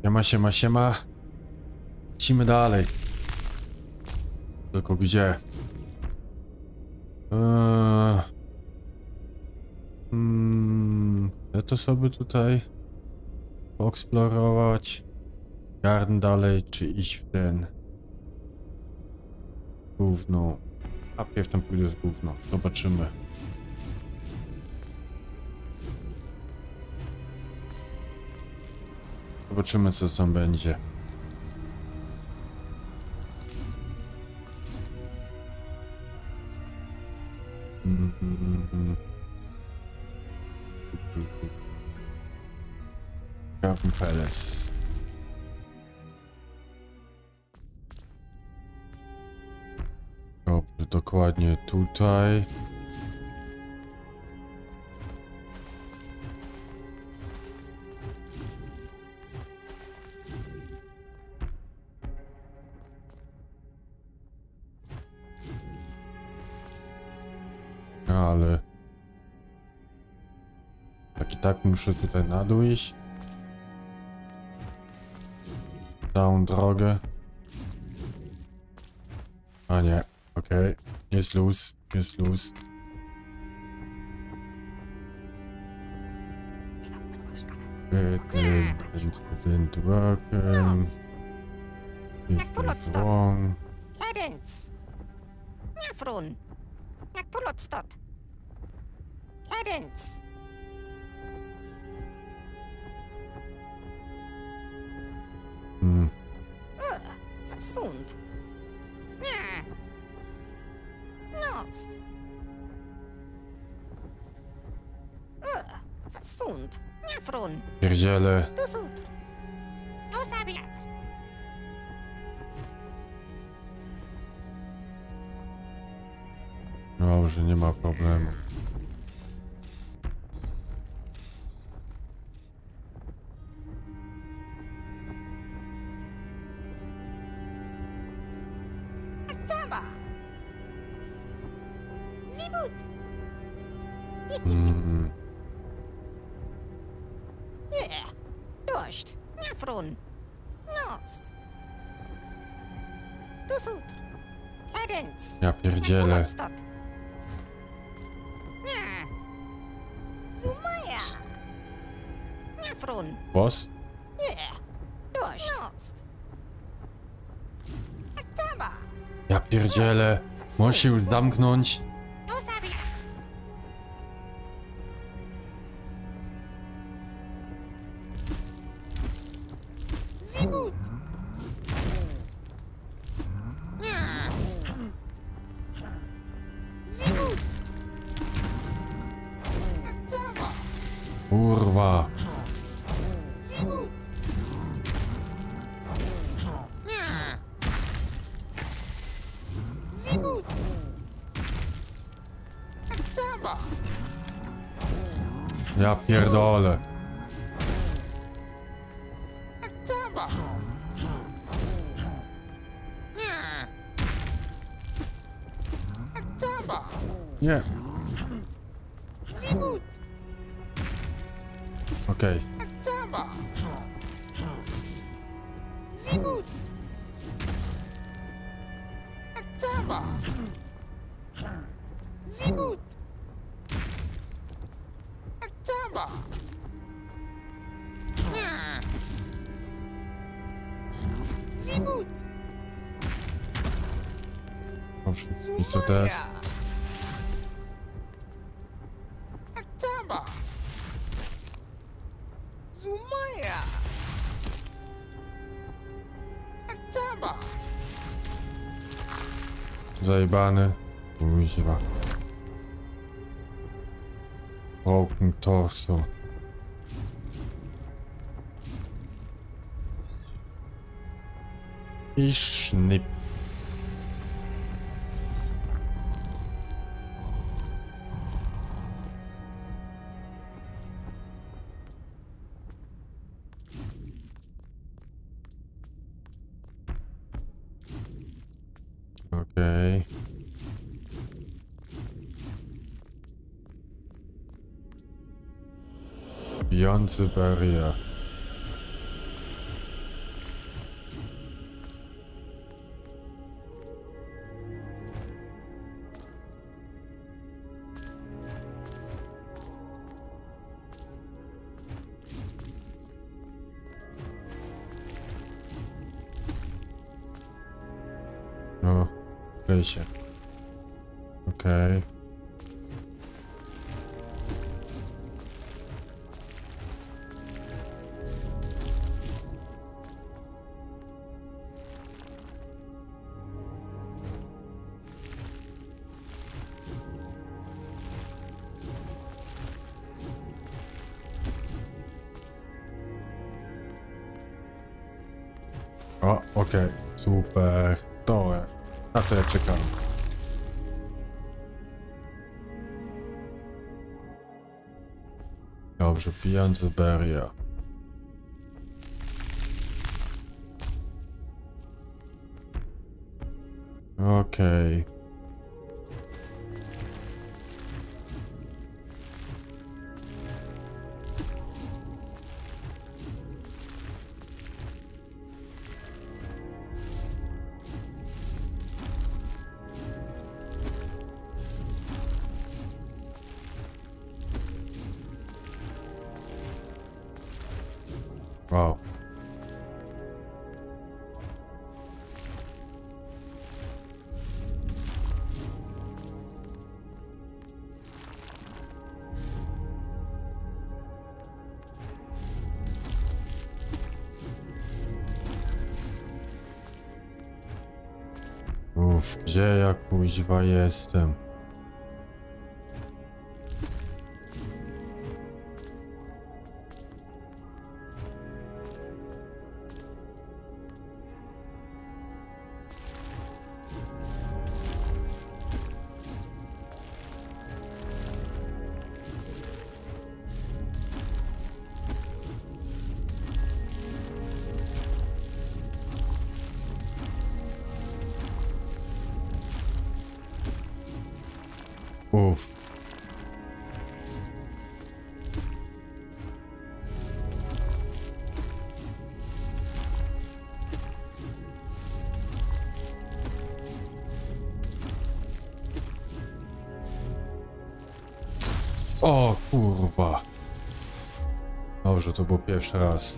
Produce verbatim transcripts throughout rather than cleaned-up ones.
Siema, siema, siema. Lecimy dalej. Tylko gdzie? Eee... Hmm... Chcę to sobie tutaj poeksplorować. Garn dalej, czy iść w ten... Gówno. A pierw tam pójdę z gówno. Zobaczymy. Zobaczymy, co tam będzie. Mm-hmm. Garden Palace. Dobrze, dokładnie tutaj. Ale tak i tak muszę tutaj na dół iść. Całą drogę. A nie, okej. Okay. Jest luz, jest luz. It isn't working. It's wrong. Cadence. Nafrun. Jak to lotstat? Cadence. Hmm. Ugh, versund. Ja. Lost. Ugh, versund. Nafrun. Pierdziele. Du sut. Losabiat. Dobrze, nie ma problemu. Aktaba. Zibut. Mm. Yeah. Dość. Nafrun. Lost. Du sut. Cadence. Ja pierdzielę. Lotstat. Ja. Zumaya. Nafrun. Boss? Yeah. Dość. Lost. Aktaba. Ja pierdzielę. Możesz się już zamknąć. Losabiat. Zibut. Ja. Zibut. Aktaba. Kurwa. Zibut. Ja. Zibut. Aktaba. Ja pierdolę. Aktaba. Ja. Aktaba. Nie. Zibut. Okej. Okay. Aktaba. Zibut. Aktaba. Zibut. Aktaba. Ja. Zibut. Dobrze. I co teraz? Aktaba. Zumaya. Aktaba. Zajebany. Kuźwa. Broken torso. I sznip. Okej. Okay. Bijący barier. okresie. Okej. Okay. O, okej, okay. Super. To jest. Na to ja czekam. Dobrze, pieniądze Beria. Okej. Okay. Wow. Uff, gdzie ja kuźwa jestem? Uff. O kurwa. Dobrze, to był pierwszy raz.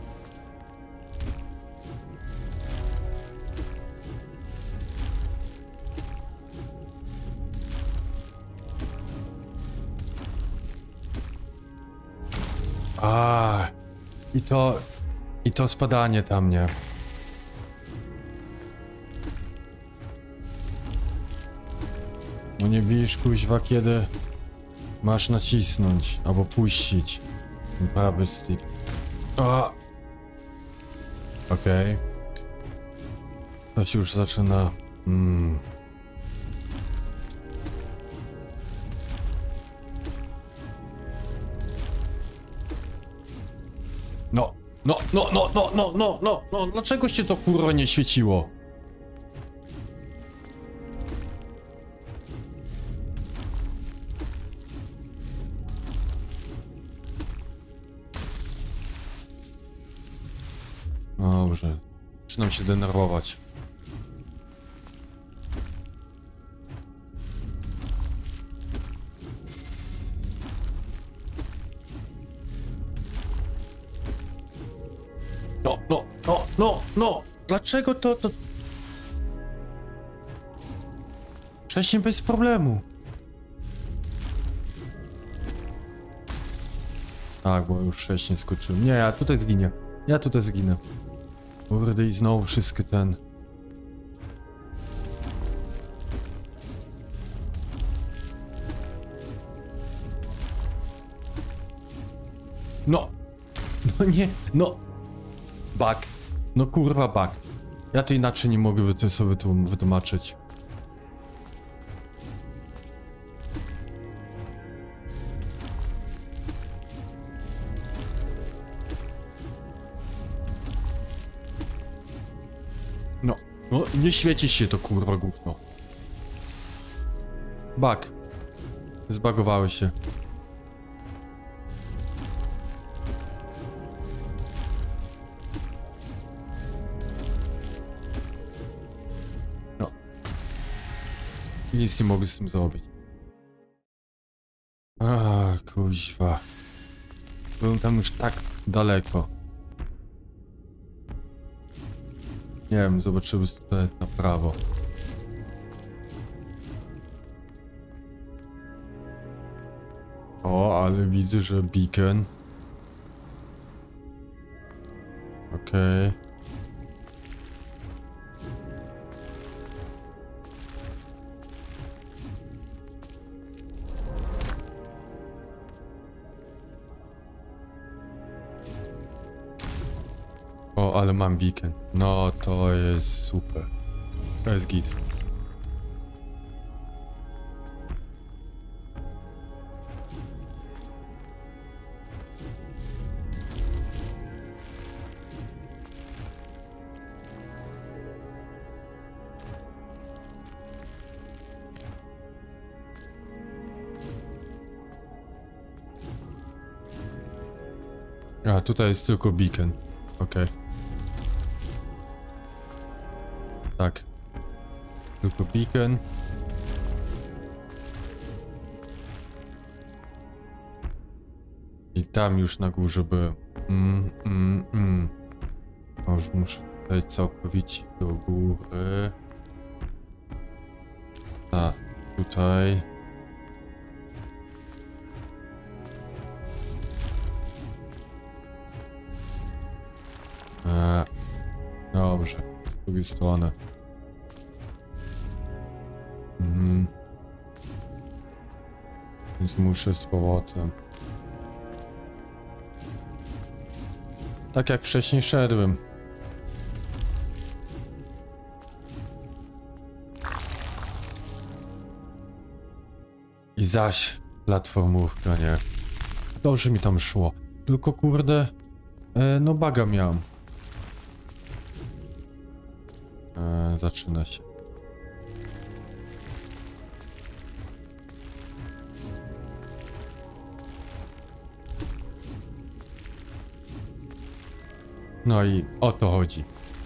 A, i to, i to spadanie tam, nie? No nie widzisz, kuźwa, kiedy masz nacisnąć albo puścić ten prawy stick. A, okej. Okay. To się już zaczyna. Mm. No, no, no, no, no, no, no, no, no, dlaczego się to kurwa nie świeciło? Dobrze, zaczynam się denerwować. No, no, no, no, no! Dlaczego to, to... Wcześniej bez problemu. Tak, bo już wcześniej skoczyłem. Nie, ja tutaj zginę. Ja tutaj zginę. Kurde, i znowu wszystkie ten... No! No nie, no! Bug. No kurwa bug. Ja to inaczej nie mogę wy sobie wytłumaczyć. No, no nie świeci się to kurwa gówno. Bug. Zbagowały się. I nic nie mogę z tym zrobić. A kuźwa. Byłem tam już tak daleko. Nie wiem, zobaczymy tutaj na prawo. O, ale widzę, że beacon. Okej. Okay. O, ale mam beacon. No, to jest super. To jest git. A, tutaj jest tylko beacon. Okej. Okay. Tak. Tylko beacon. I tam już na górze by... Mm, mm, mm. Może muszę tutaj całkowicie do góry. A, tutaj. A, dobrze, z drugiej strony. Mhm. Więc muszę z powrotem. Tak jak wcześniej szedłem. I zaś platformówka, nie? Dobrze mi tam szło. Tylko kurde, e, no baga miałem. E, zaczyna się. No i o to chodzi.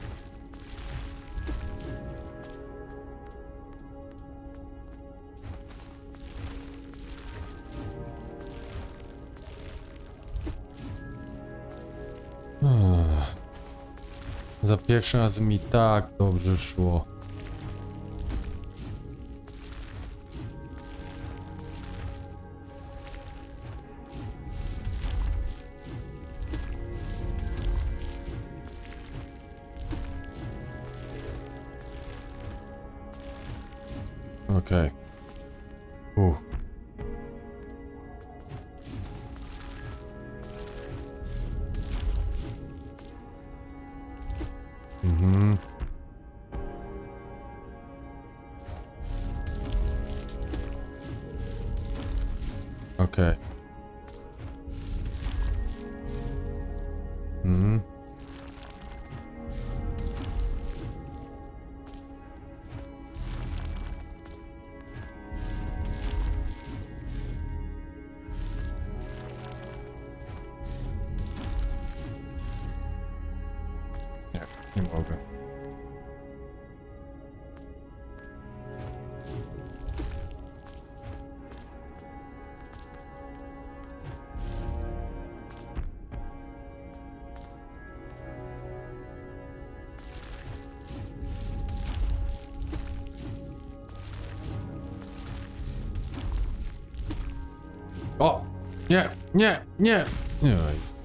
Ech. Za pierwszy raz mi tak dobrze szło. Okej. Okay. Uh. Mhm. Okej. Okay. Mhm. Nie mogę. O! Nie, nie, nie! Nie.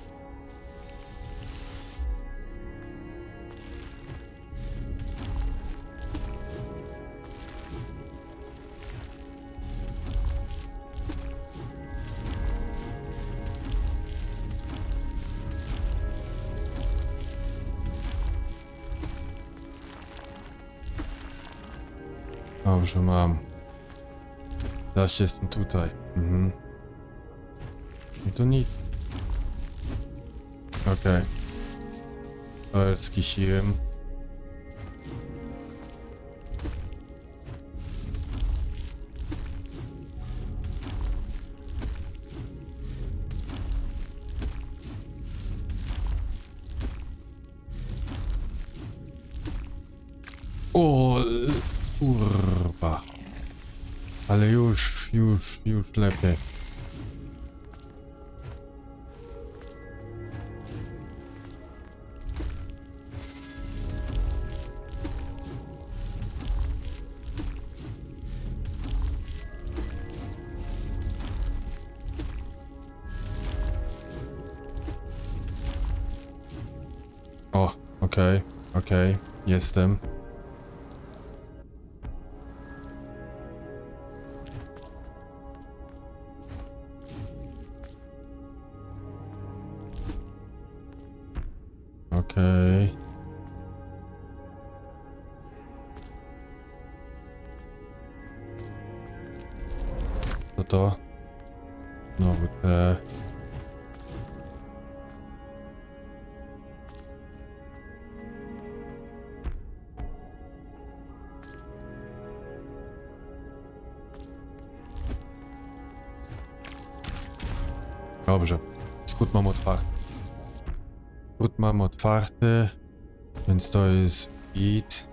Dobrze, mam. Teraz jestem tutaj. Mhm. No to nic. Okej. Okay. Skisiłem. O, kurwa. Ale już, już, już lepiej. O, okej, okej, jestem. Okej. Co to? Znowu te... Dobrze. Skrót mam otwarty. Skrót mam otwarty, więc to jest git.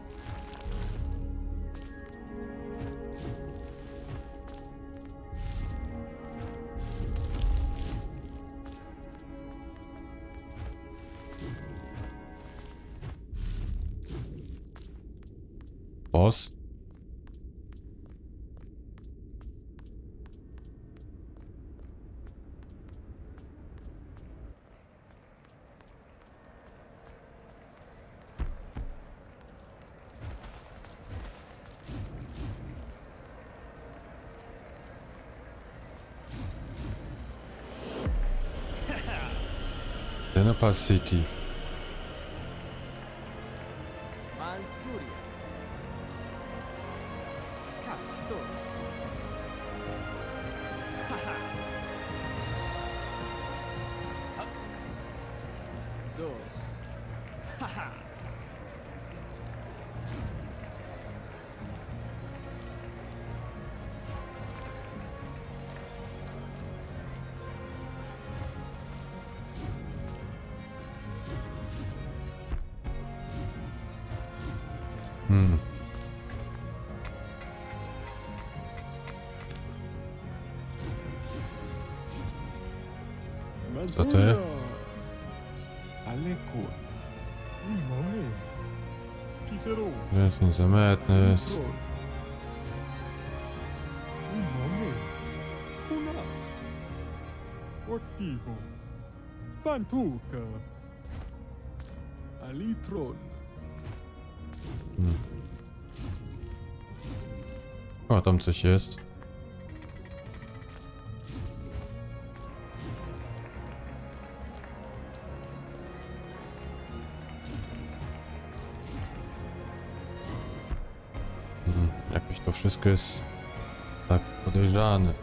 Boss. Denapa City. Malturia. Castor. Haha. Up. Dos. Haha. Hmm. Co ty? Aleko. Moje. Cicero. Jestem zamętny. Moje. Kuna. Ortivo. Fantuka. Alitron. Hmm. O, tam coś jest. Hmm. Jakoś to wszystko jest tak podejrzane.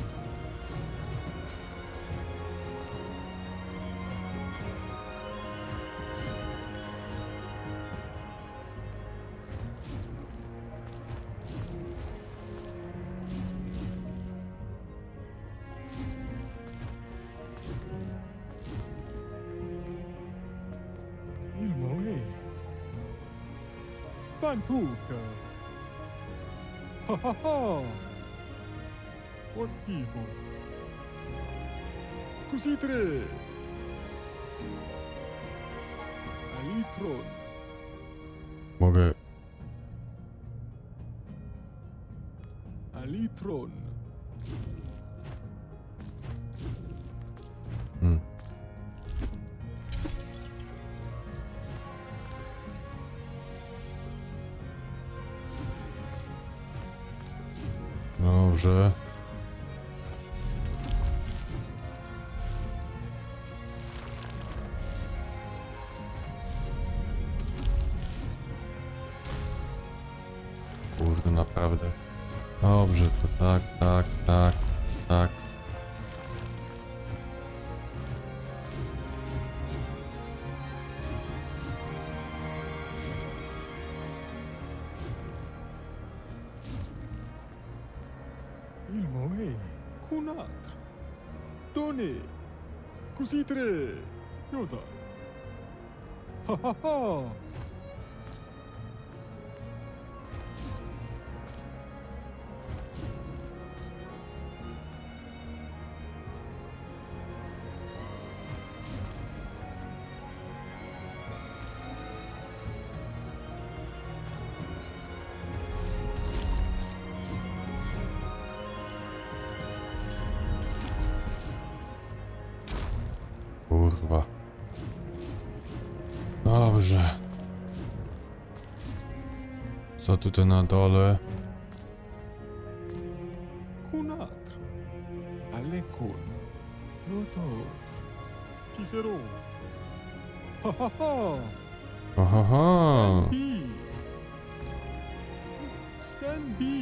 Il Moe. Fantuka. Ha ha ha. Ortivo. Cusitre. Alitron. Mogę... Alitron. Hmm. Dobrze. Kurde, naprawdę. Dobrze, to tak, tak, tak, tak. Il Moe. Kunat. Doni. Cusitre. Yoda. Ha ha ha. Kurwa. Dobrze. Co tutaj na dole? Kunatr. Alekon. Rotor. Cicero. Ha ha ha. Ohoho. Stand B. Stand B.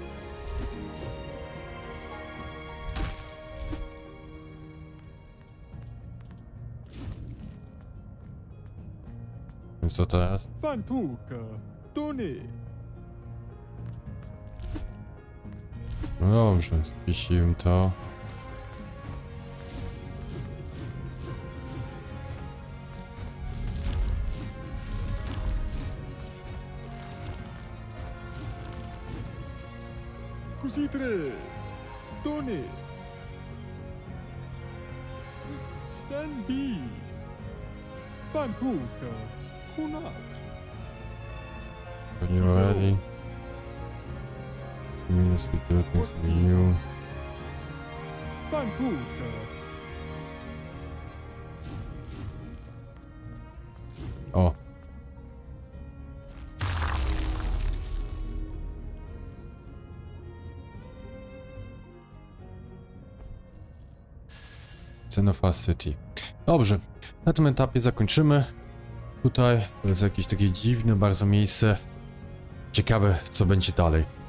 I co teraz? Fantuka. Tony. No dobrze, spisiłem to. Kusitre. Tony. Stand B. Fantuka. Kunatr. Are you ready? Minus witness menu. Fantuka. O. Xenofast City. Dobrze, na tym etapie zakończymy. Tutaj jest jakieś takie dziwne bardzo miejsce. Ciekawe, co będzie dalej.